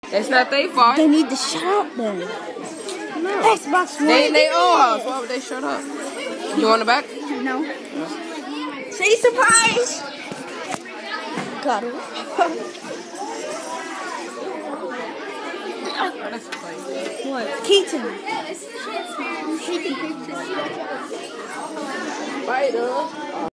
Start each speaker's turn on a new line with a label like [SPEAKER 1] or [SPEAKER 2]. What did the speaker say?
[SPEAKER 1] It's not their fault.
[SPEAKER 2] They need to shut up then.
[SPEAKER 1] No.
[SPEAKER 2] Xbox One.
[SPEAKER 1] They own house. Why would they shut up? You want it back?
[SPEAKER 2] No. Say surprise. Got it. What? Keaton.
[SPEAKER 1] Spider.